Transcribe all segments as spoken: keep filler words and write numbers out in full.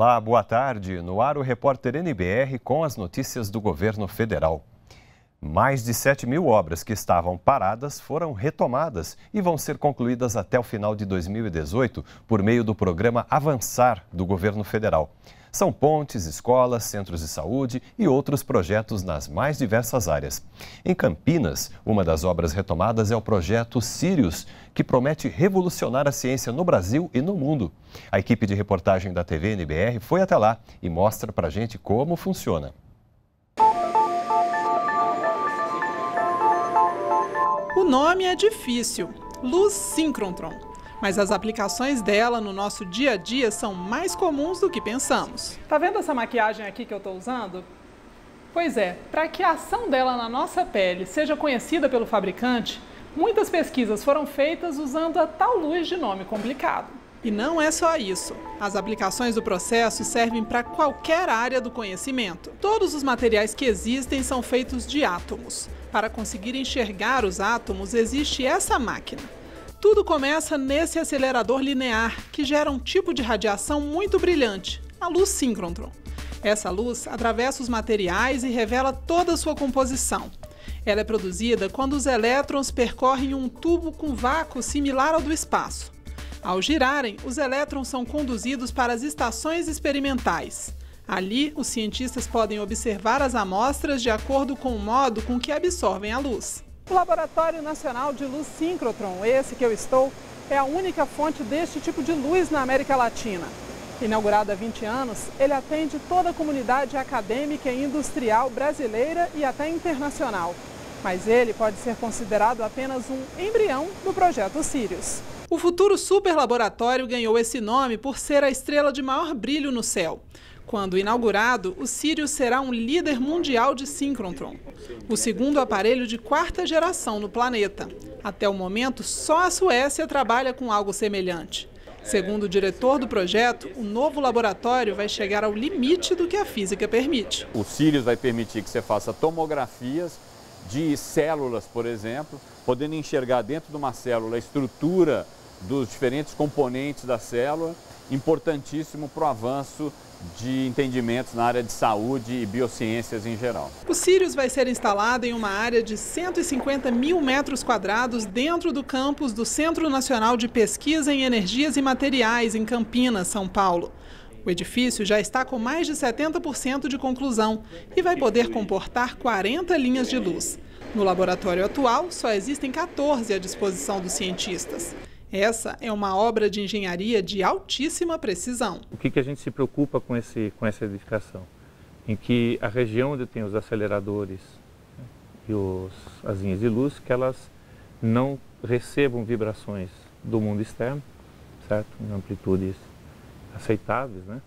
Olá, boa tarde. No ar, o repórter N B R com as notícias do governo federal. Mais de sete mil obras que estavam paradas foram retomadas e vão ser concluídas até o final de dois mil e dezoito por meio do programa Avançar do governo federal. São pontes, escolas, centros de saúde e outros projetos nas mais diversas áreas. Em Campinas, uma das obras retomadas é o projeto Sirius, que promete revolucionar a ciência no Brasil e no mundo. A equipe de reportagem da T V N B R foi até lá e mostra pra gente como funciona. O nome é difícil, luz síncrotron, mas as aplicações dela no nosso dia a dia são mais comuns do que pensamos. Tá vendo essa maquiagem aqui que eu estou usando? Pois é, para que a ação dela na nossa pele seja conhecida pelo fabricante, muitas pesquisas foram feitas usando a tal luz de nome complicado. E não é só isso. As aplicações do processo servem para qualquer área do conhecimento. Todos os materiais que existem são feitos de átomos. Para conseguir enxergar os átomos, existe essa máquina. Tudo começa nesse acelerador linear, que gera um tipo de radiação muito brilhante, a luz síncrotron. Essa luz atravessa os materiais e revela toda a sua composição. Ela é produzida quando os elétrons percorrem um tubo com vácuo similar ao do espaço. Ao girarem, os elétrons são conduzidos para as estações experimentais. Ali, os cientistas podem observar as amostras de acordo com o modo com que absorvem a luz. O Laboratório Nacional de Luz Síncrotron, esse que eu estou, é a única fonte deste tipo de luz na América Latina. Inaugurado há vinte anos, ele atende toda a comunidade acadêmica e industrial brasileira e até internacional. Mas ele pode ser considerado apenas um embrião do projeto Sirius. O futuro superlaboratório ganhou esse nome por ser a estrela de maior brilho no céu. Quando inaugurado, o Sirius será um líder mundial de síncrotron, o segundo aparelho de quarta geração no planeta. Até o momento, só a Suécia trabalha com algo semelhante. Segundo o diretor do projeto, o novo laboratório vai chegar ao limite do que a física permite. O Sirius vai permitir que você faça tomografias de células, por exemplo, podendo enxergar dentro de uma célula a estrutura dos diferentes componentes da célula, importantíssimo para o avanço de entendimentos na área de saúde e biociências em geral. O Sirius vai ser instalado em uma área de cento e cinquenta mil metros quadrados dentro do campus do Centro Nacional de Pesquisa em Energias e Materiais, em Campinas, São Paulo. O edifício já está com mais de setenta por cento de conclusão e vai poder comportar quarenta linhas de luz. No laboratório atual, só existem quatorze à disposição dos cientistas. Essa é uma obra de engenharia de altíssima precisão. O que, que a gente se preocupa com, esse, com essa edificação? Em que a região onde tem os aceleradores, né, e os, as linhas de luz, que elas não recebam vibrações do mundo externo, certo? Em amplitudes aceitáveis, né?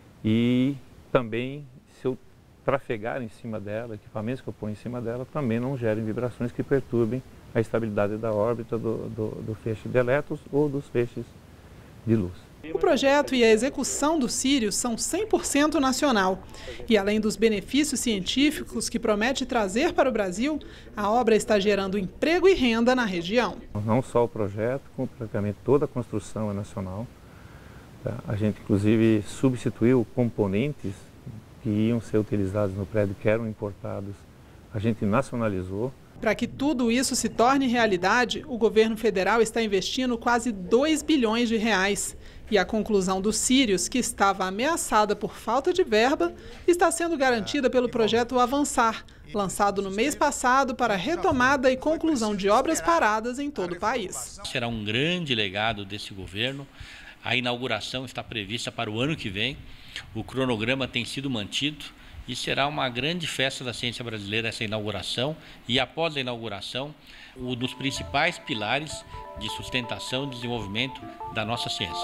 E também, se eu trafegar em cima dela, equipamentos que eu ponho em cima dela, também não gerem vibrações que perturbem a estabilidade da órbita do, do, do feixe de elétrons ou dos feixes de luz. O projeto e a execução do Sirius são cem por cento nacional. E além dos benefícios científicos que promete trazer para o Brasil, a obra está gerando emprego e renda na região. Não só o projeto, como praticamente toda a construção é nacional. Tá? A gente, inclusive, substituiu componentes que iam ser utilizados no prédio, que eram importados. A gente nacionalizou. Para que tudo isso se torne realidade, o governo federal está investindo quase dois bilhões de reais. E a conclusão do Sirius, que estava ameaçada por falta de verba, está sendo garantida pelo projeto Avançar, lançado no mês passado para retomada e conclusão de obras paradas em todo o país. Será um grande legado desse governo. A inauguração está prevista para o ano que vem. O cronograma tem sido mantido. E será uma grande festa da ciência brasileira essa inauguração e, após a inauguração, um dos principais pilares de sustentação e desenvolvimento da nossa ciência.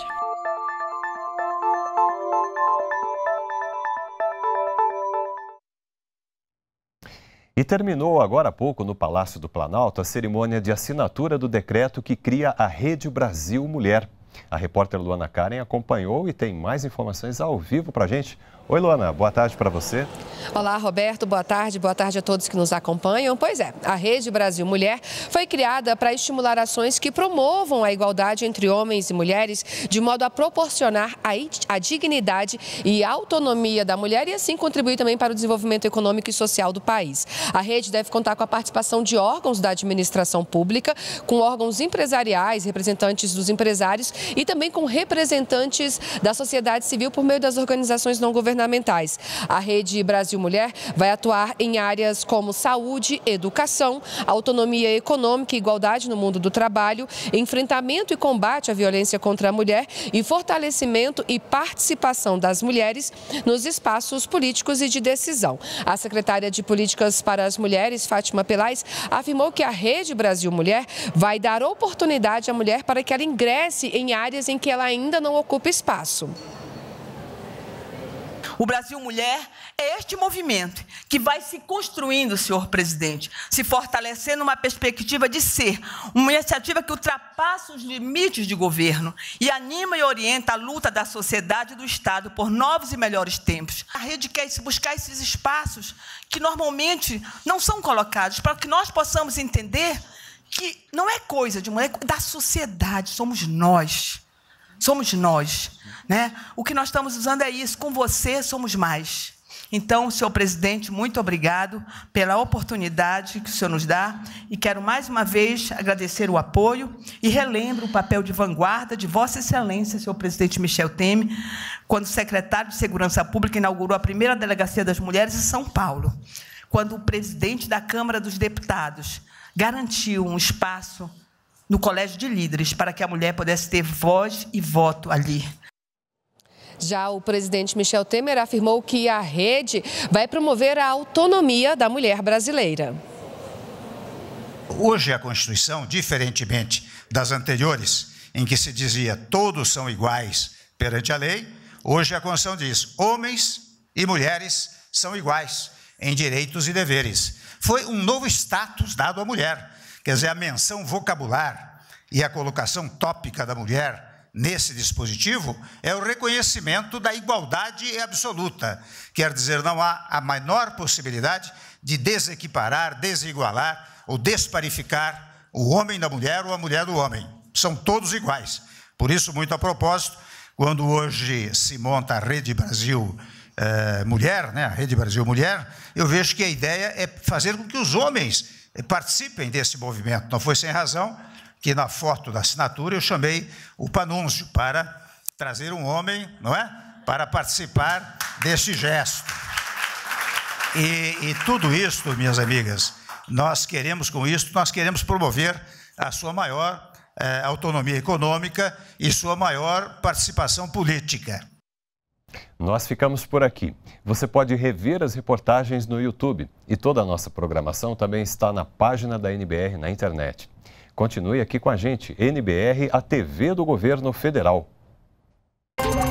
E terminou agora há pouco no Palácio do Planalto a cerimônia de assinatura do decreto que cria a Rede Brasil Mulher. A repórter Luana Karen acompanhou e tem mais informações ao vivo para a gente. Oi, Luana, boa tarde para você. Olá, Roberto, boa tarde, boa tarde a todos que nos acompanham. Pois é, a Rede Brasil Mulher foi criada para estimular ações que promovam a igualdade entre homens e mulheres, de modo a proporcionar a, a dignidade e autonomia da mulher e assim contribuir também para o desenvolvimento econômico e social do país. A rede deve contar com a participação de órgãos da administração pública, com órgãos empresariais, representantes dos empresários e também com representantes da sociedade civil por meio das organizações não governamentais. A Rede Brasil Mulher vai atuar em áreas como saúde, educação, autonomia econômica e igualdade no mundo do trabalho, enfrentamento e combate à violência contra a mulher e fortalecimento e participação das mulheres nos espaços políticos e de decisão. A secretária de Políticas para as Mulheres, Fátima Pelais, afirmou que a Rede Brasil Mulher vai dar oportunidade à mulher para que ela ingresse em áreas em que ela ainda não ocupa espaço. O Brasil Mulher é este movimento que vai se construindo, senhor presidente, se fortalecendo numa perspectiva de ser uma iniciativa que ultrapassa os limites de governo e anima e orienta a luta da sociedade e do Estado por novos e melhores tempos. A rede quer buscar esses espaços que normalmente não são colocados, para que nós possamos entender que não é coisa de mulher, é da sociedade, somos nós. Somos nós, né? O que nós estamos usando é isso, com você somos mais. Então, senhor presidente, muito obrigado pela oportunidade que o senhor nos dá e quero mais uma vez agradecer o apoio e relembro o papel de vanguarda de Vossa Excelência, senhor presidente Michel Temer, quando o secretário de Segurança Pública inaugurou a primeira Delegacia das Mulheres em São Paulo, quando o presidente da Câmara dos Deputados garantiu um espaço no Colégio de Líderes, para que a mulher pudesse ter voz e voto ali. Já o presidente Michel Temer afirmou que a rede vai promover a autonomia da mulher brasileira. Hoje a Constituição, diferentemente das anteriores, em que se dizia todos são iguais perante a lei, hoje a Constituição diz homens e mulheres são iguais em direitos e deveres. Foi um novo status dado à mulher. Quer dizer, a menção vocabular e a colocação tópica da mulher nesse dispositivo é o reconhecimento da igualdade absoluta. Quer dizer, não há a menor possibilidade de desequiparar, desigualar ou desparificar o homem da mulher ou a mulher do homem. São todos iguais. Por isso, muito a propósito, quando hoje se monta a Rede Brasil eh, Mulher, né, a Rede Brasil Mulher, eu vejo que a ideia é fazer com que os homens participem desse movimento. Não foi sem razão que na foto da assinatura eu chamei o Panúncio para trazer um homem, não é? Para participar desse gesto. E, e tudo isso, minhas amigas, nós queremos com isso, nós queremos promover a sua maior eh, autonomia econômica e sua maior participação política. Nós ficamos por aqui. Você pode rever as reportagens no YouTube e toda a nossa programação também está na página da N B R na internet. Continue aqui com a gente, N B R, a T V do Governo Federal.